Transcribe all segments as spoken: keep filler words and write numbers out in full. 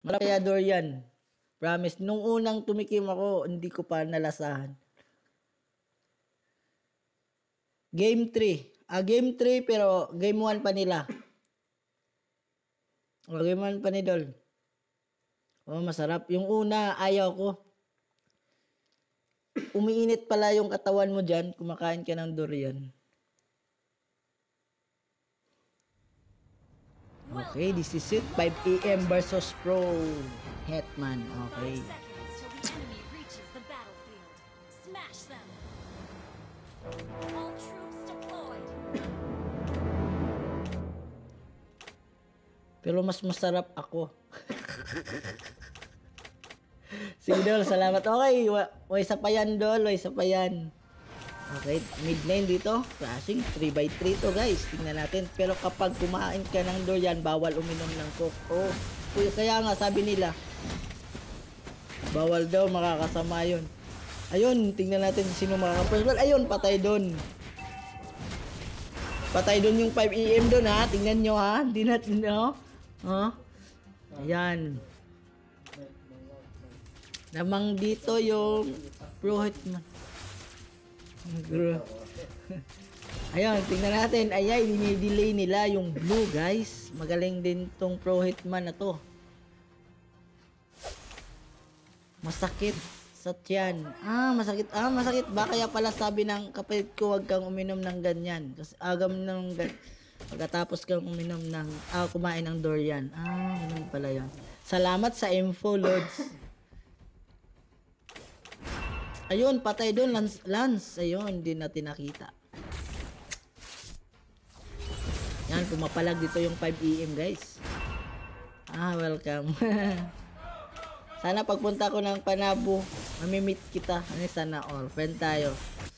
Malapayador yan. Promise. Nung unang tumikim ako, hindi ko pa nalasahan. Game three. Ah, game three pero game one pa nila. O, game one pa ni Dol. Oh, masarap. Yung una, ayaw ko. Umiinit pala yung katawan mo dyan. Kumakain ka ng durian. Okay, this is it. five A M versus Pro Hetman. Okay. Pero mas masarap ako. Sige Dol, salamat. Okay, o isa pa yan Dol, o isa pa yan. Okay, mid lane dito. Flashing, three by three to guys. Tingnan natin. Pero kapag kumain ka ng durian, bawal uminom ng coke. Oh, kaya nga sabi nila, bawal daw, makakasama yun. Ayun, tingnan natin sino makaka-first blood. Ayun, patay doon. Patay doon yung five A M doon ha. Tingnan nyo ha. Hindi natin no. Ha? Ayan. Namang dito yung Pro Hetman. Ayun, tingnan natin. Ayay, dinidelay nila yung blue guys. Magaling din tong Pro Hetman na to. Masakit sa tiyan. Ah, masakit. Ah, masakit ba? Kaya pala sabi ng kapatid ko, huwag kang uminom ng ganyan. Kasi agam ng ganyan. Pagkatapos kang uminom ng, ah, kumain ng durian. Ah, ganun pala yun. Salamat sa info, Lords. Ayun, patay doon, Lance, Lance. Ayun, hindi natin nakita. Yan, pumapalag dito yung five A M guys. Ah, welcome. Sana pagpunta ko ng Panabo, mamimit kita. Ano, sana all. Friend tayo.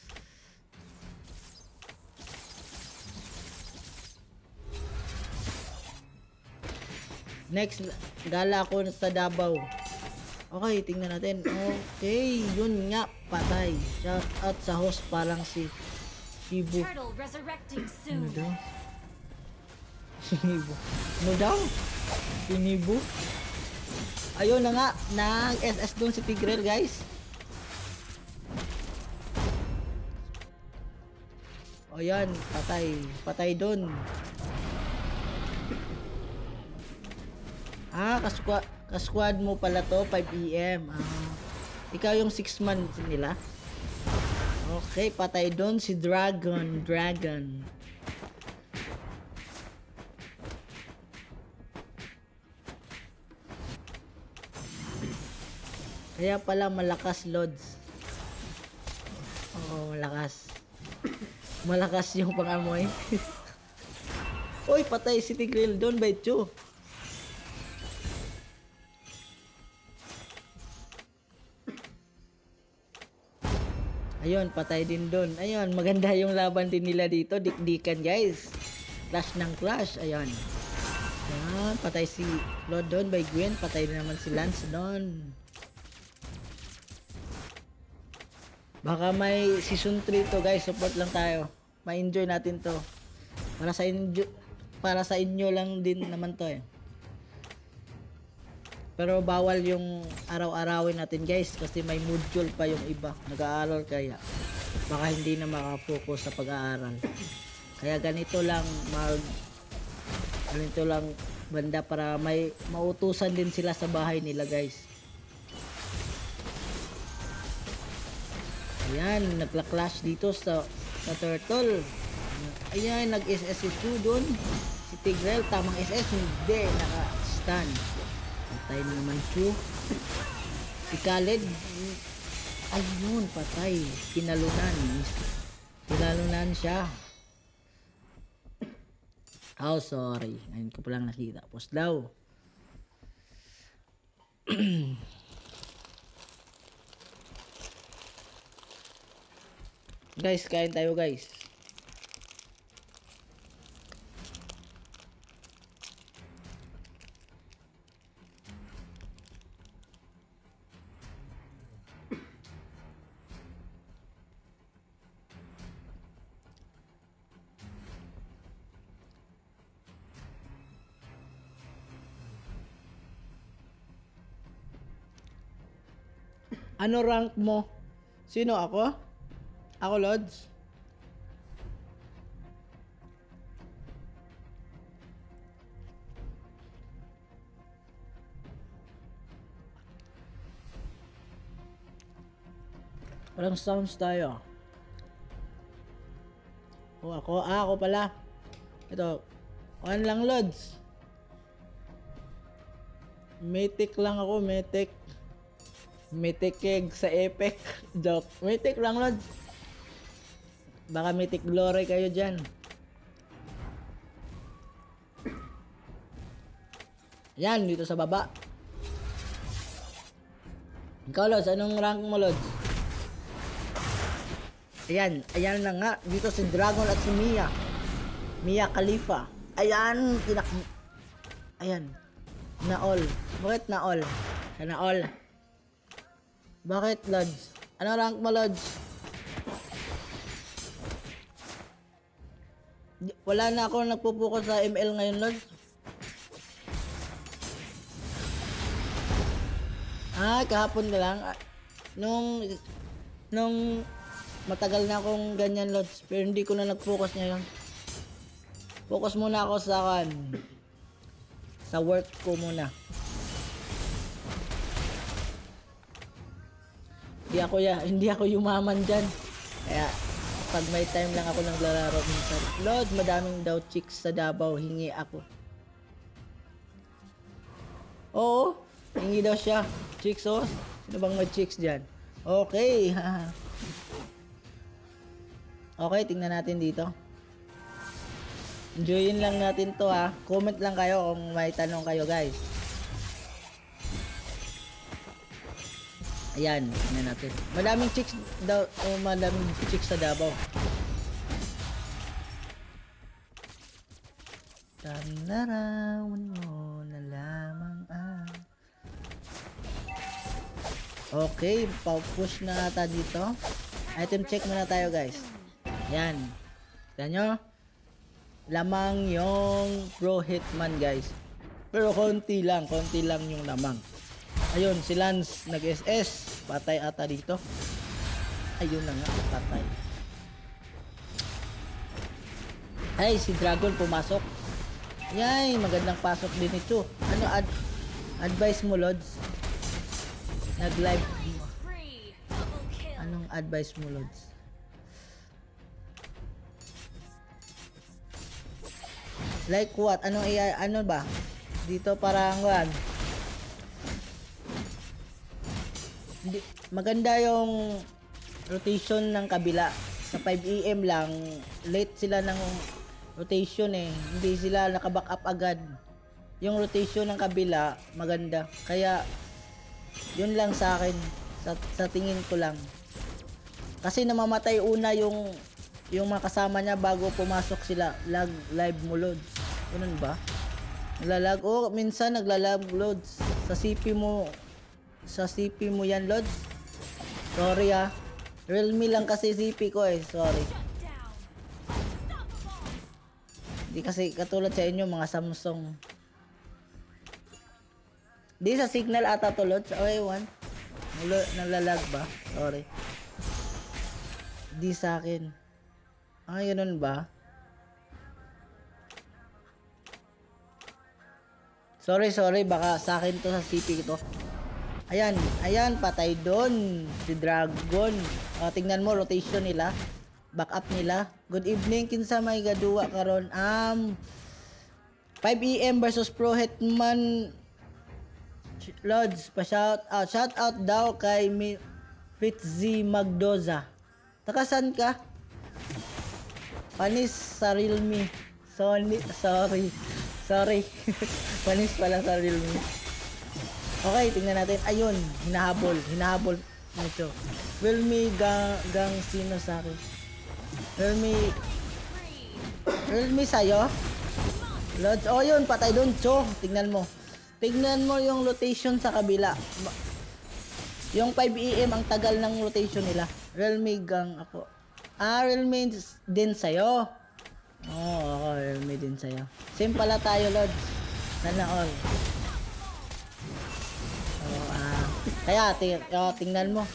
Next, gala ko sa Davao. Okay, tingnan natin. Okay, yun nga, patay. Shout out sa host, parang si Shibu. Ano daw? Shinibu. Ano daw? Shinibu. Ayun na nga, nag-S S doon si Tigreal guys. O yan, patay. Patay doon. Ah, kasquad, kasquad mo pala to, five A M. Ah, ikaw yung six man nila. Okay, patay doon si Dragon. Dragon. Kaya pala malakas, Lods. Oo, malakas. Malakas yung pangamoy. Uy, patay si Tigreal doon, Baitcho. Ayun, patay din doon. Ayun, maganda yung laban din nila dito. Dikdikan, guys. Clash ng clash. Ayun. Ayun, patay si Lord doon by Gwen. Patay din naman si Lance doon. Baka may season three to, guys. Support lang tayo. Ma-enjoy natin to. Para sa inyo, para sa inyo lang din naman to eh. Pero bawal yung araw-arawin natin guys kasi may module pa yung iba. Nag-aaral kaya baka hindi na makafocus sa pag-aaral. Kaya ganito lang mag ganito lang banda para may mautusan din sila sa bahay nila guys. Ayan, nagla-clash dito sa, sa turtle. Ayan, nag-S S si Chu doon. Si Tigreal, tamang S S, hindi, naka-stun. Patay naman Chu. Si Khaled, ayun, patay. Kinalunan. Kinalunan siya. Oh, sorry. Ayun ko palang nakita. Post daw. Guys, kain tayo guys. Ano rank mo? Sino ako? Ako, Lods? Walang sounds tayo. O ako, ah, ako pala. Ito, one lang, Lods. Mythic lang ako, mythic. Mythic keg sa epic. Joke. Mythic lang, Lods. Baka mythic glory kayo dyan. Yan, dito sa baba. Ikaw, Lods, anong rank mo, Lods? Ayan, ayan na nga. Dito si Dragon at si Mia. Mia Khalifa. Ayan, tinak... Ayan. Na-all. Bakit na-all? Na-all. Bakit, Lods? Ano rank mo, Lods? Wala na ako nagpupuko sa M L ngayon, Lods. Ah, kahapon na lang. Nung... Nung... Matagal na akong ganyan, Lods. Pero hindi ko na nag-focus ngayon. Focus muna ako sa kan. Sa work ko muna. Hindi ako ya, hindi ako yumaman diyan. Kaya pag may time lang ako naglalaro minsan. Lods, madaming daw chicks sa Davao, hingi ako. Oo, hingi daw siya. Chicks, oh. Sino bang may chicks diyan? Okay. Okay, tingnan natin dito. Enjoyin lang natin to ha. Comment lang kayo kung may tanong kayo, guys. Ayan, tingnan natin. Madaming chicks daw, oh, madaming chicks sa Davao. Tanarawan mo na lamang ah. Okay, pa-push na ata dito. Item check muna tayo, guys. Yan. Tignan nyo. Lamang yung Pro Hitman, guys. Pero konti lang. Konti lang yung lamang. Ayun, si Lance nag-S S. Patay ata dito. Ayun na nga. Patay. Ay, si Dragon pumasok. Yay, magandang pasok din ito. Ano ad advice mo, Lods? Nag-live. Anong advice mo, Lods? Like what? Anong A I? Ano ba? Dito parang one. Maganda yung rotation ng kabila. Sa five A M lang, late sila ng rotation eh. Hindi sila naka-back up agad. Yung rotation ng kabila, maganda. Kaya, yun lang sa akin. Sa, sa tingin ko lang. Kasi namamatay una yung yung mga kasama niya bago pumasok sila. Lag live mo, Lods. Ganun ba? Naglalag. Oh, minsan naglalag, Lods. Sa C P mo. Sa C P mo yan, Lods. Sorry ah. Realme lang kasi C P ko eh. Sorry. Hindi kasi katulad sa inyo mga Samsung. Di sa signal ata to, Lods. Okay, one. Naglalag ba? Sorry. Di sa akin. Ah, ganun ba? Sorry, sorry. Baka sa akin to sa C P to. Ayan, ayan. Patay doon. Si Dragon. Uh, tingnan mo, rotation nila. Back up nila. Good evening. Kinsa may gaduwa karon. Um, five A M versus Pro Hitman. Lods, pa-shout out. Shout out daw kay Fitzy Magdoza. Takasan ka? Panis sa Realme. Sony, sorry. Sorry. Panis pala sa Realme. Okay, tingnan natin. Ayun, hinahabol. Hinahabol nito. Realme gang, gang sino sa akin? Realme. Realme sa'yo? Lods, oh yun, patay doon. Cho, tingnan mo. Tingnan mo yung rotation sa kabila. Yung five A M ang tagal ng rotation nila. Realme gang ako. Ah, Realme din sa'yo. Oo, oh, ako, Realme din sa'yo. Same pala tayo, Lods. Sana all. Oo, oh, ah. Kaya, ting uh, tingnan mo.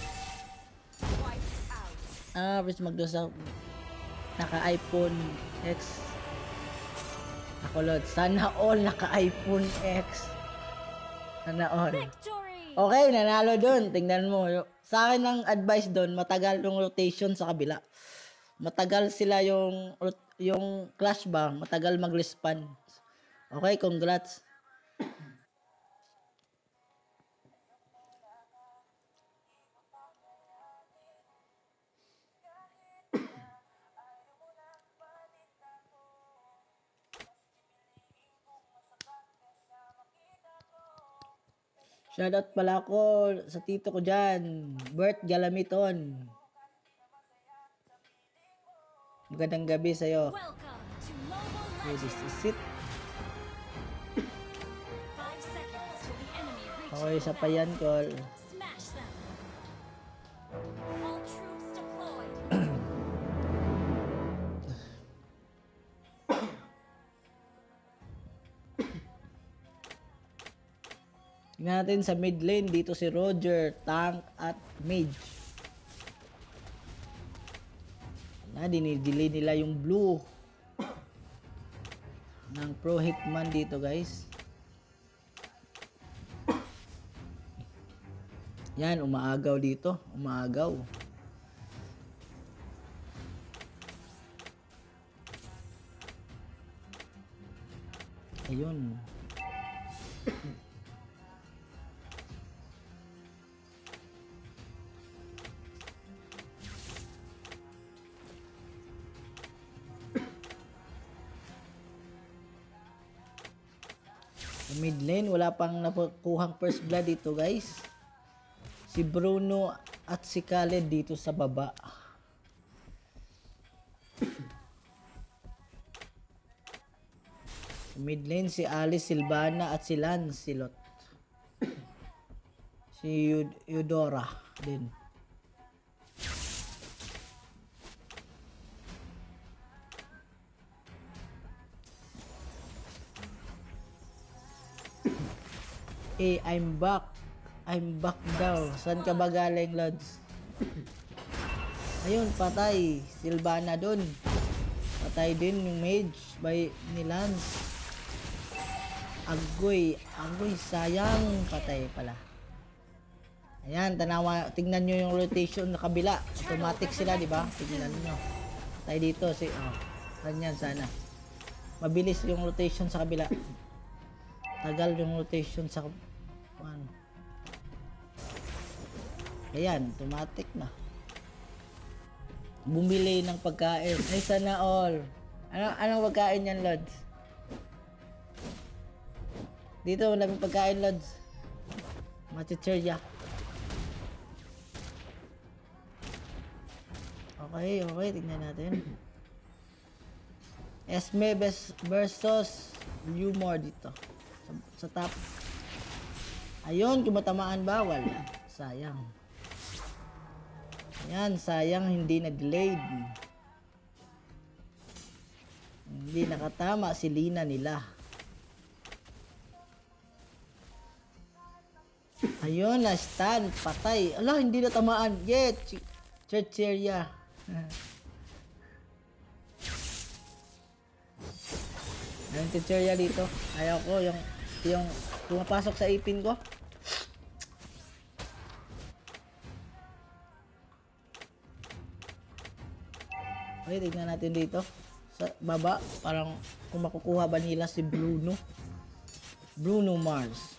Ah, please magdo sa naka-iPhone X. Ako, Lord. Sana all naka-iPhone X. Sana all. Okay, nanalo dun. Tingnan mo. Sa akin ang advice dun, matagal yung rotation sa kabila. Matagal sila yung yung clash ba, matagal mag-respawn. Okay, congrats. Shoutout pala ako sa tito ko dyan, Bert Galamiton. Magandang gabi sa'yo. Okay, this is it. Okay, sa payan call. Tingnan natin sa mid lane, dito si Roger, tank at mage. Na, dinidelay nila yung blue ng pro hitman dito, guys. Yan, umaagaw dito, umaagaw. Ayun. Mid lane, wala pang nakukuhang first blood dito, guys. Si Bruno at si Khaled dito sa baba. Mid lane, si Alice Silvana at si Lance Silot. Si Eudora din. Eh, I'm back. I'm back daw. Saan ka ba galing, Lods? Ayun, patay. Silvana dun. Patay din yung mage by ni Lance. Agoy. Agoy, sayang. Patay pala. Ayan, tanawa. Tingnan nyo yung rotation na kabila. Automatic sila, di ba? Tingnan nyo. Patay dito. Si, oh. Ganyan sana. Mabilis yung rotation sa kabila. Tagal yung rotation sa ano. Ayan, automatic na. Bumili ng pagkain. Ay, sana all. Ano, anong pagkain yan, Lods? Dito, maraming pagkain, Lods. Machicherya. Okay, okay. Tingnan natin. Esme versus Lumor dito. Sa, sa top. Ayun, kumatamaan ba? Wala. Sayang. Ayan, sayang hindi na-delayed. Hindi nakatama si Lina nila. Ayun, na-stand. Patay. Ala, hindi na tamaan. Yet, church area. Ayun, church area dito. Ayaw ko, yung, yung pumapasok sa ipin ko. Okay, tignan natin dito. Sa baba, parang kung makukuha ba nila si Bruno. Bruno Mars.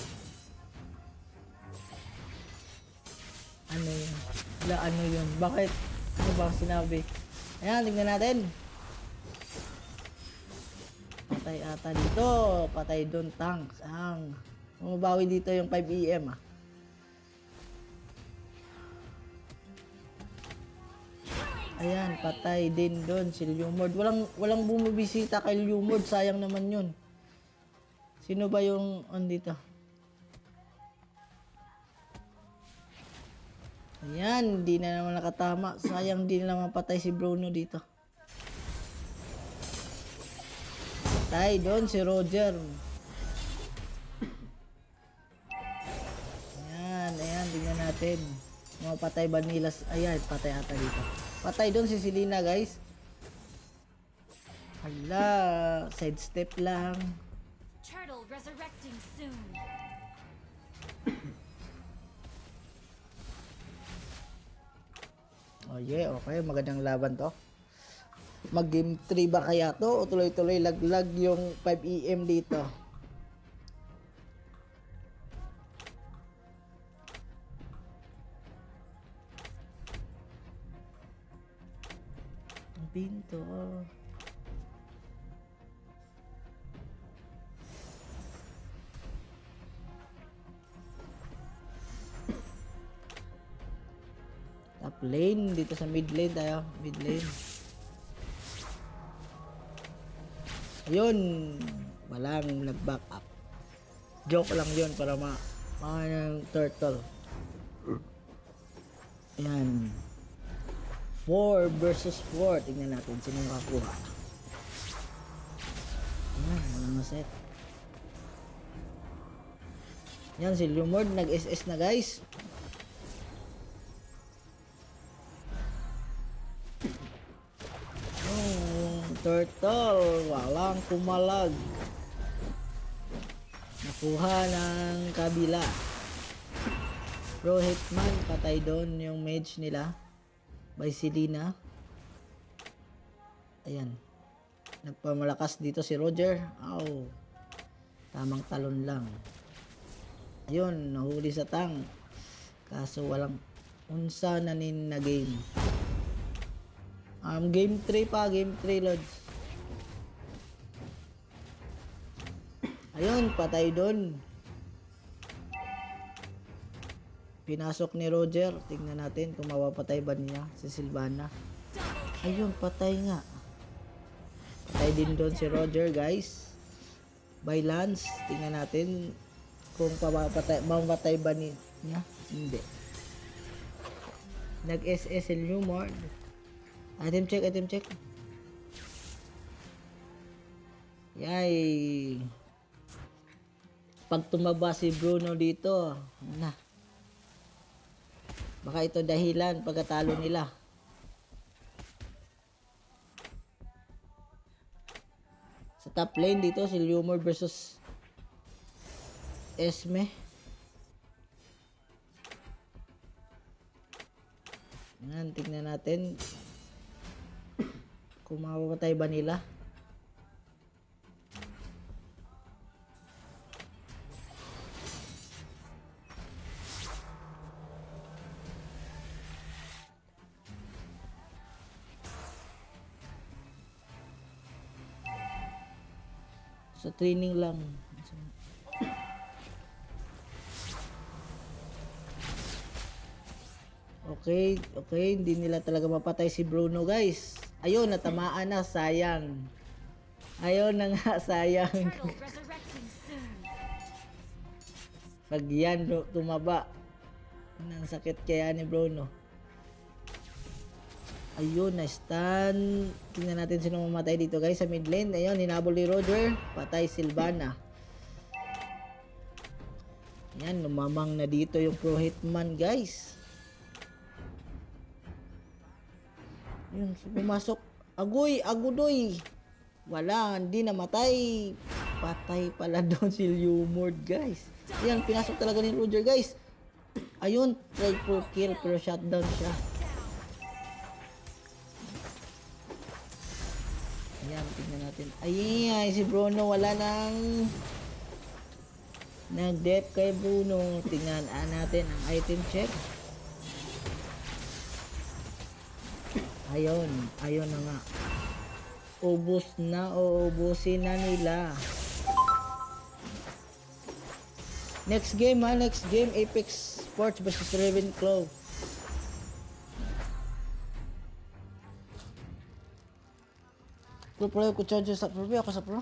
Ano yun? Wala, ano yun? Bakit? Ano ba sinabi? Ayan, tignan natin. Patay ata dito. Patay doon, tanks. Ang mabawi dito yung five E M ah. Ayan, patay din doon si Lumord. Walang walang bumibisita kay Lumord, sayang naman 'yun. Sino ba yung andito? Ayan, hindi na naman nakatama. Sayang din naman patay si Bruno dito. Patay doon si Roger. Ayan, ayan, natin. Mapatay ba nila? Ayan, patay ata dito. Patay doon si Selena, guys. Hala, sidestep lang. Turtle resurrecting soon. Oh yeah, okay. Magandang laban to. Mag game three ba kaya to? O tuloy-tuloy laglag yung five E M dito? Ang pinto. Top lane. Dito sa mid lane tayo. Mid lane. Ayun. Walang nag-back up. Joke lang yun para ma mga ng turtle. Ayan. four versus four. Tingnan natin sino makakuha. Ayan. Walang maset. Yan si Lumord. Nag-S S na guys. Turtle, walang kumalag. Nakuha ng kabila. Pro Hitman, patay doon yung mage nila. By Selena. Ayan. Nagpamalakas dito si Roger. Ow. Tamang talon lang. Ayun, nahuli sa tang. Kaso walang unsa na nin na game. Um, game three pa, game three lods. Ayun, patay doon. Pinasok ni Roger. Tingnan natin kung mapapatay ba niya si Sylvana. Ayun, patay nga. Patay din doon si Roger, guys. By Lance. Tingnan natin kung mapapatay, mapapatay ba niya. Hindi. Nag-S S L Lumord. Item check, item check. Yay. Pag tumaba si Bruno dito, na. Baka ito dahilan pagkatalo nila. Sa top lane dito, si Lumord versus Esme. Yan, tignan natin kung mapapatay ba nila. Sa training lang. Okay, okay, hindi nila talaga mapatay si Bruno, guys. Ayun, natamaan na, sayang. Ayun na nga, sayang. Pag yan tumaba, ang sakit kaya ni Bruno. Ayun, na-stun. Tingnan natin sino mamatay dito, guys, sa mid lane. Ayun, hinabol ni Roger. Patay Sylvana. Yan, lumamang na dito yung Pro Hitman, guys. Yun, pumasok. Agoy, agudoy. Wala, hindi namatay. Patay pala doon si Lumord, guys. Yan, pinasok talaga ni Roger, guys. Ayun, triple kill pero shutdown siya. Ayan, tingnan natin. Ayan, si Bruno wala nang nag-dep kay Bruno. Tingnan natin ang item check. Ayun, ayun na nga. Ubus na o ubusin na nila. Next game ha, next game Apex Sports versus Ravenclaw. Pro pro ko charge sa pro ako sa pro.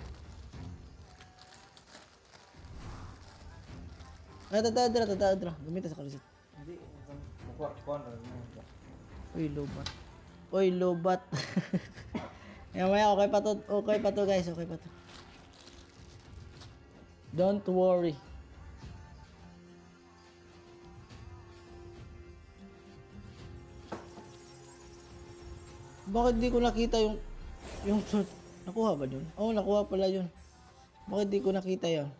Ay, tata, tata, tata, tata. Gamitin sa kalisit. Hindi, kukuha ko na. Uy, lobat. Uy, lobat. Yan maya, okay pa to. Okay pa to, guys. Okay pa to. Don't worry. Bakit di ko nakita yung yung shot? Nakuha ba yun? Oo, oh, nakuha pala yun. Bakit di ko nakita yun?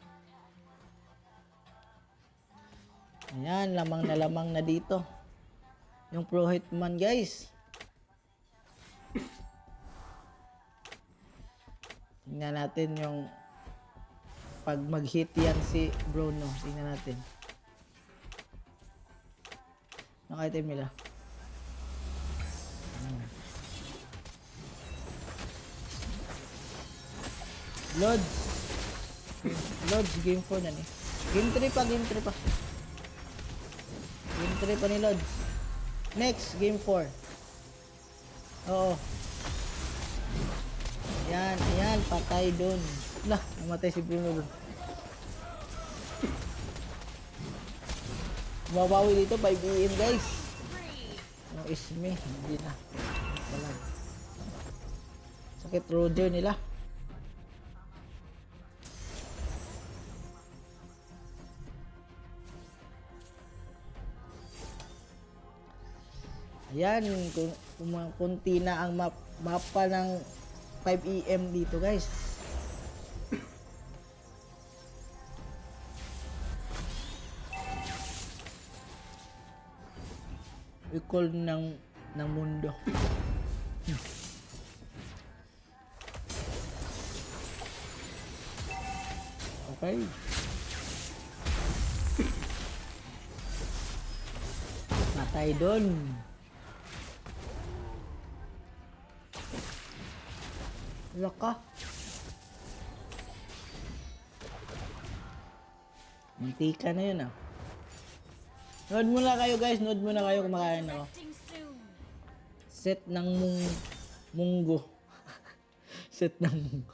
Ayan, lamang na lamang na dito. Yung Pro Hitman, guys. Tingnan natin yung pag mag-hit yan si Bruno. Tingnan natin. Naka-item nila. Hmm. Lods. Lods, game four na ni. Game three pa, game three pa. Game three pa ni Lods. Next, game four. Oo. Ayan, ayan, patay dun. Lah, namatay si Bruno dun. Mabawi dito, five A M guys. No, is me, hindi na. Wala. Sakit Roger nila. Ayan, kung, kung kunti na ang map, mapa ng five A M dito guys. Recall ng ng mundo. Okay. Matay doon. Laka. Mantika na yun ah. Nood muna kayo guys, nood muna kayo kumakain ako. Resurrecting soon. Set ng mung munggo. Set ng munggo.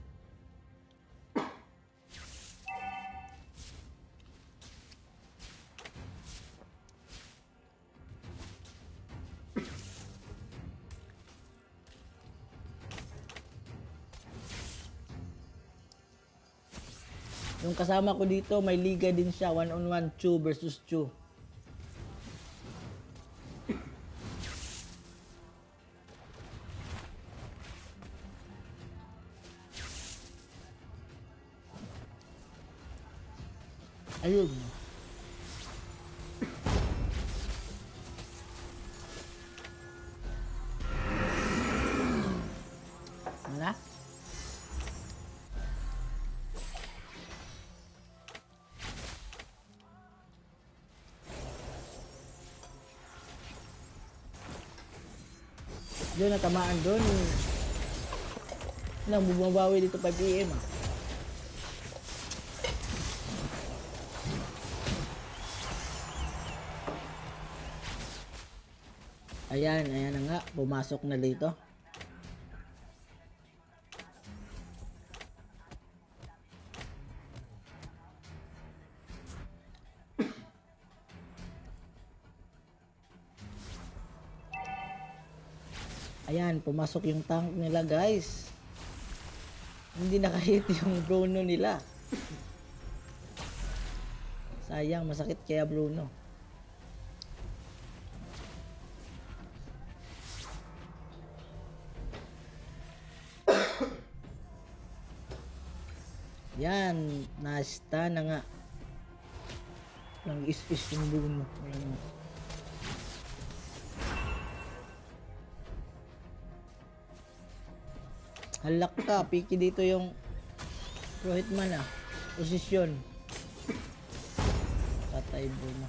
Yung kasama ko dito, may liga din siya, one on one, Chu versus Chu. Ayun. Wala? Doon natamaan doon. Lang bumabawi dito five A M ah. Ayan, ayan na nga, pumasok na dito. Ayan, pumasok yung tank nila guys. Hindi nakahit yung Bruno nila. Sayang, masakit kaya Bruno. Yan, nasta na nga. Lang is-is yung Bruno. Ayan. Halak ka, piki dito yung Pro Hitman ah. Posisyon. Patay Bruno.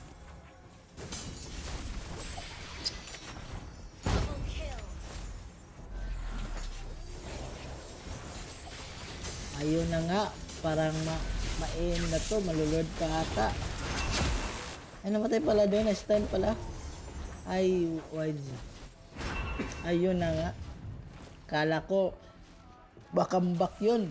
Double kill. Ayun na nga, parang ma ma-aim na to, malulord pa ata. Ay, namatay pala doon, stun pala. Ay, Y G. Ayun na nga. Kala ko, bakambak yun.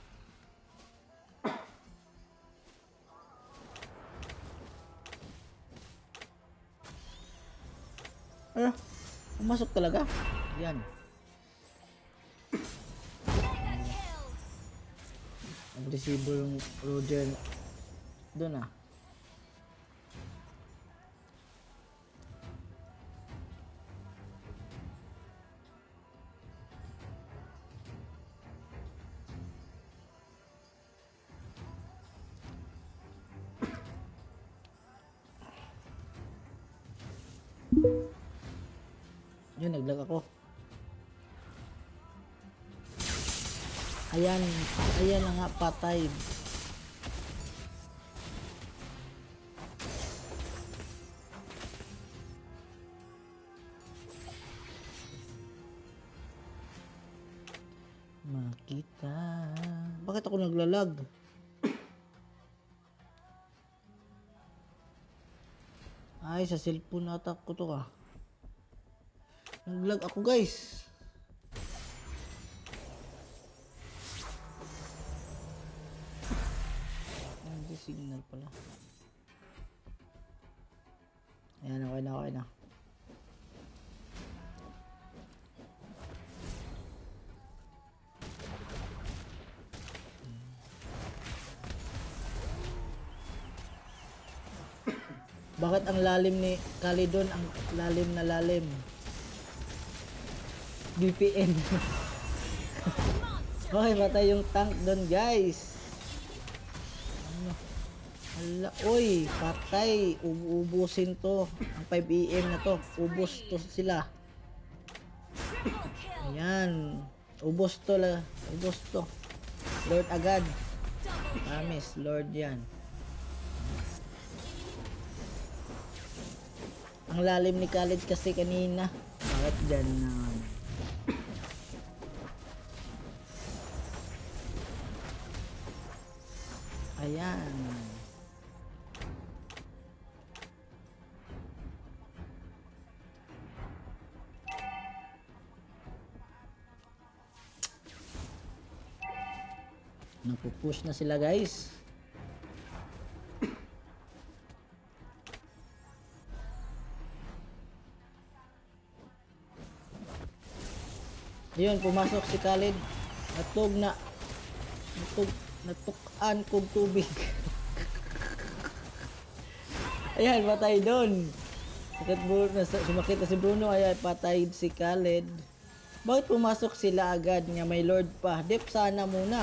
Ano? Pumasok talaga? Yan. Mega kill. Ang resibo yung Roger doon ah. Yun, naglag ako. Ayan, ayan na nga, patay. Makita. Bakit ako naglalag? Ay, sa cellphone ata ko to ka. Naglag ako, guys. Hindi signal pala. Ayan, okay na, okay na. Bakit ang lalim ni Kalidon, ang lalim na lalim? V P N. Okay, matay yung tank doon, guys. Ano? Hala, oy, patay. Ubusin to. Ang five A M na to. Ubos to sila. Ayan. Ubos to la. Ubos to. Lord agad. Promise, Lord yan. Ang lalim ni Khalid kasi kanina. Bakit dyan na? Ayan. Napupush na sila, guys. Ayun, pumasok si Khalid. Natug na. Natug, natukan kong tubig. Ayan, patay doon. Sakit Bruno, sumakit na si Bruno. Ayan, patay si Khalid. Bakit pumasok sila agad nga may Lord pa? Dep sana muna.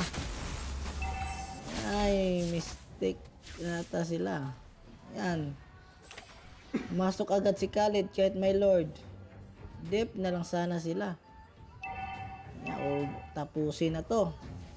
Ay, mistake nata sila. Ayan. Pumasok agad si Khalid kahit may Lord. Dep na lang sana sila. O tapusin na to.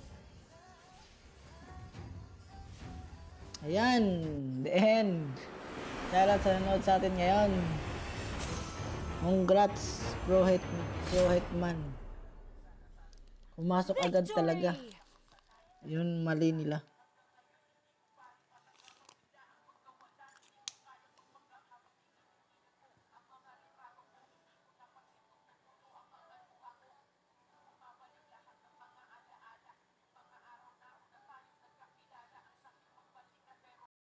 Ayan, the end. Shoutout sa nanood sa atin ngayon. Congrats, Pro Hit, Pro Hitman. Pumasok agad talaga. Yun mali nila.